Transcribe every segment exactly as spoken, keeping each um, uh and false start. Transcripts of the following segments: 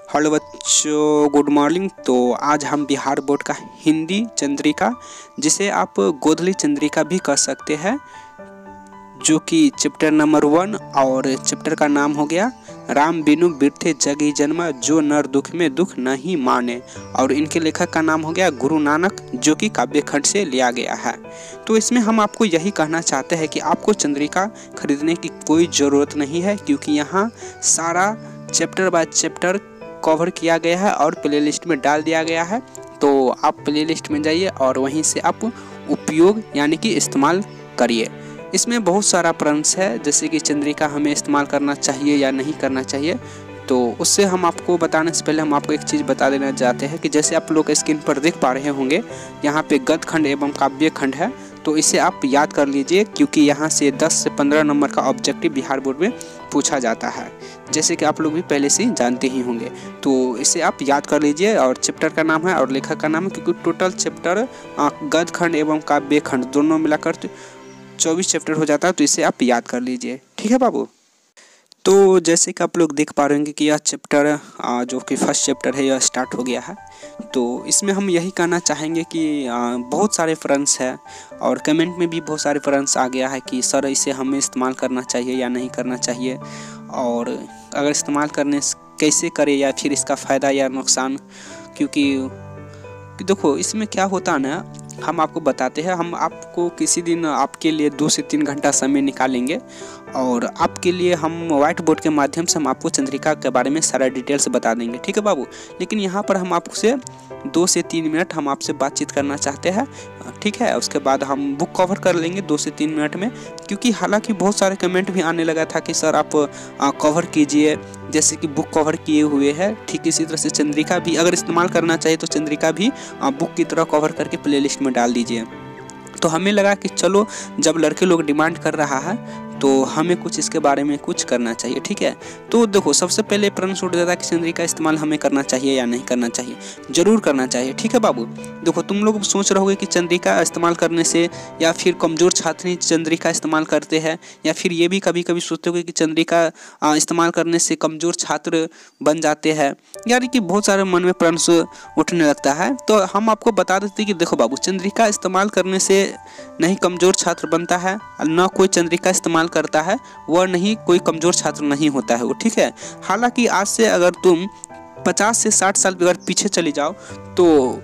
Hello बच्चों, good morning. तो आज हम बिहार बोर्ड का हिंदी चंद्रिका, जिसे आप गोधली चंद्रिका भी कह सकते हैं, जो कि चैप्टर नंबर वन और चैप्टर का नाम हो गया राम बिनु बिरथे जगी जन्म, जो नर दुख में दुख नहीं माने। और इनके लेखक का नाम हो गया गुरु नानक, जो कि काव्य खंड से लिया गया है। तो इसमें हम आपको यही कहना चाहते हैं कि आपको चंद्रिका खरीदने की कोई ज़रूरत नहीं है, क्योंकि यहाँ सारा चैप्टर बाय चैप्टर कवर किया गया है और प्लेलिस्ट में डाल दिया गया है। तो आप प्लेलिस्ट में जाइए और वहीं से आप उपयोग यानी कि इस्तेमाल करिए। इसमें बहुत सारा प्रश्न है, जैसे कि चंद्रिका हमें इस्तेमाल करना चाहिए या नहीं करना चाहिए। तो उससे हम आपको बताने से पहले हम आपको एक चीज़ बता देना चाहते हैं कि जैसे आप लोग स्क्रीन पर देख पा रहे होंगे, यहाँ पे गद्य खंड एवं काव्य खंड है। तो इसे आप याद कर लीजिए, क्योंकि यहाँ से दस से पंद्रह नंबर का ऑब्जेक्टिव बिहार बोर्ड में पूछा जाता है, जैसे कि आप लोग भी पहले से जानते ही होंगे। तो इसे आप याद कर लीजिए। और चैप्टर का नाम है और लेखक का नाम है, क्योंकि टोटल चैप्टर गद्य खंड एवं काव्य खंड दोनों मिलाकर चौबीस चैप्टर हो जाता है। तो इसे आप याद कर लीजिए, ठीक है बाबू। तो जैसे कि आप लोग देख पा रहे होंगे कि यह चैप्टर जो कि फर्स्ट चैप्टर है, यह स्टार्ट हो गया है। तो इसमें हम यही कहना चाहेंगे कि बहुत सारे फ्रेंड्स हैं और कमेंट में भी बहुत सारे फ्रेंड्स आ गया है कि सर इसे हमें इस्तेमाल करना चाहिए या नहीं करना चाहिए, और अगर इस्तेमाल करने कैसे करें या फिर इसका फ़ायदा या नुकसान। क्योंकि देखो इसमें क्या होता है ना, हम आपको बताते हैं। हम आपको किसी दिन आपके लिए दो से तीन घंटा समय निकालेंगे और आपके लिए हम व्हाइट बोर्ड के माध्यम से हम आपको चंद्रिका के बारे में सारा डिटेल्स बता देंगे, ठीक है बाबू। लेकिन यहाँ पर हम आपसे दो से तीन मिनट हम आपसे बातचीत करना चाहते हैं, ठीक है। उसके बाद हम बुक कवर कर लेंगे दो से तीन मिनट में, क्योंकि हालांकि बहुत सारे कमेंट भी आने लगा था कि सर आप आ, कवर कीजिए, जैसे कि बुक कवर किए हुए हैं। ठीक इसी तरह से चंद्रिका भी अगर इस्तेमाल करना चाहिए तो चंद्रिका भी आ, बुक की तरह कवर करके प्लेलिस्ट में डाल दीजिए। तो हमें लगा कि चलो, जब लड़के लोग डिमांड कर रहा है तो हमें कुछ इसके बारे में कुछ करना चाहिए, ठीक है। तो देखो सबसे पहले प्रश्न उठ जाता है कि चंद्रिका इस्तेमाल हमें करना चाहिए या नहीं करना चाहिए। जरूर करना चाहिए, ठीक है बाबू। देखो तुम लोग सोच रहे होगे कि चंद्रिका इस्तेमाल करने से या फिर कमज़ोर छात्र ही चंद्रिका इस्तेमाल करते हैं, या फिर ये भी कभी कभी सोचते होगे कि चंद्रिका इस्तेमाल करने से कमज़ोर छात्र बन जाते हैं, यानी कि बहुत सारे मन में प्रश्न उठने लगता है। तो हम आपको बता देते हैं कि देखो बाबू, चंद्रिका इस्तेमाल करने से नहीं कमज़ोर छात्र बनता है, न कोई चंद्रिका इस्तेमाल करता है वह नहीं कोई कमजोर छात्र नहीं होता है वो, ठीक है। हालांकि आज से अगर तुम पचास से साठ साल अगर पीछे चली जाओ तो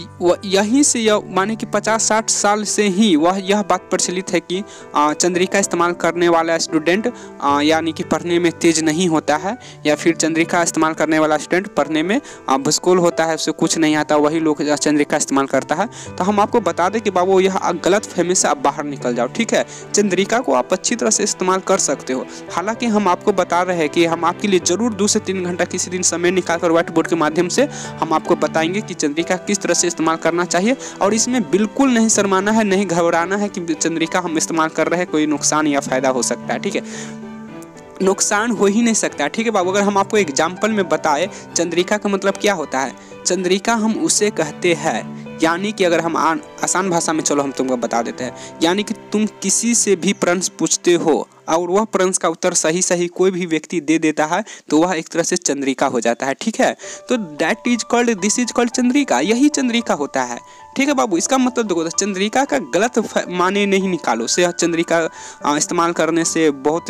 यहीं से यह माने कि पचास साठ साल से ही वह यह बात प्रचलित है कि चंद्रिका इस्तेमाल करने वाला स्टूडेंट यानी कि पढ़ने में तेज नहीं होता है, या फिर चंद्रिका इस्तेमाल करने वाला स्टूडेंट पढ़ने में भूसकोल होता है, उसे कुछ नहीं आता, वही लोग चंद्रिका इस्तेमाल करता है। तो हम आपको बता दें कि बाबू यह गलत फहमी से आप बाहर निकल जाओ, ठीक है। चंद्रिका को आप अच्छी तरह से इस्तेमाल कर सकते हो। हालाँकि हम आपको बता रहे हैं कि हम आपके लिए ज़रूर दो से तीन घंटा किसी दिन समय निकाल कर व्हाइट बोर्ड के माध्यम से हम आपको बताएंगे कि चंद्रिका किस तरह से इस्तेमाल करना चाहिए। और इसमें बिल्कुल नहीं शर्माना है, नहीं घबराना है कि चंद्रिका हम इस्तेमाल कर रहे हैं कोई नुकसान या फायदा हो सकता है, ठीक है। नुकसान हो ही नहीं सकता, ठीक है बाबू। अगर हम आपको एग्जाम्पल में बताएं चंद्रिका का मतलब क्या होता है। चंद्रिका हम उसे कहते हैं, यानी कि अगर हम आसान भाषा में चलो हम तुमको बता देते हैं, यानी कि तुम किसी से भी प्रश्न पूछते हो और वह प्रश्न का उत्तर सही सही कोई भी व्यक्ति दे देता है तो वह एक तरह से चंद्रिका हो जाता है, ठीक है। तो that is called this is called chandrika, यही चंद्रिका होता है, ठीक है बाबू। इसका मतलब देखो, चंद्रिका का गलत माने नहीं निकालो से चंद्रिका इस्तेमाल करने से बहुत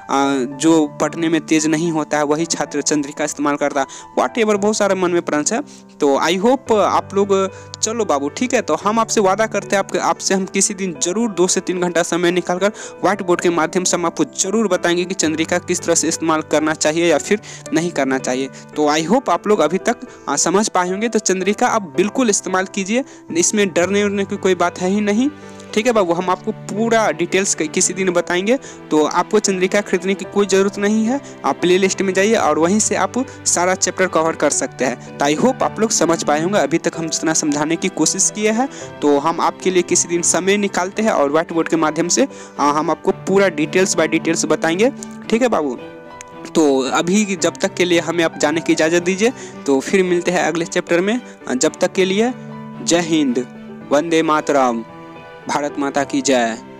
जो पढ़ने में तेज नहीं होता है वही छात्र चंद्रिका इस्तेमाल करता है, वाट एवर बहुत सारे मन में प्रश्न है। तो आई होप आप लोग, चलो बाबू ठीक है। तो हम आपसे वादा करते हैं आपके आपसे हम किसी दिन जरूर दो से तीन घंटा समय निकालकर व्हाइट बोर्ड के माध्यम से हम आपको जरूर बताएंगे कि चंद्रिका किस तरह से इस्तेमाल करना चाहिए या फिर नहीं करना चाहिए। तो आई होप आप लोग अभी तक आ, समझ पाए होंगे। तो चंद्रिका आप बिल्कुल इस्तेमाल कीजिए, इसमें डरने उड़ने की कोई बात है ही नहीं, ठीक है बाबू। हम आपको पूरा डिटेल्स किसी दिन बताएंगे। तो आपको चंद्रिका खरीदने की कोई ज़रूरत नहीं है, आप प्ले लिस्ट में जाइए और वहीं से आप सारा चैप्टर कवर कर सकते हैं। तो आई होप आप लोग समझ पाए होंगे। अभी तक हम जितना समझाने की कोशिश किए हैं, तो हम आपके लिए किसी दिन समय निकालते हैं और व्हाइट बोर्ड के माध्यम से हम आपको पूरा डिटेल्स बाय डिटेल्स बताएंगे, ठीक है बाबू। तो अभी जब तक के लिए हमें आप जाने की इजाज़त दीजिए, तो फिर मिलते हैं अगले चैप्टर में। जब तक के लिए जय हिंद, वंदे मातरम, भारत माता की जय।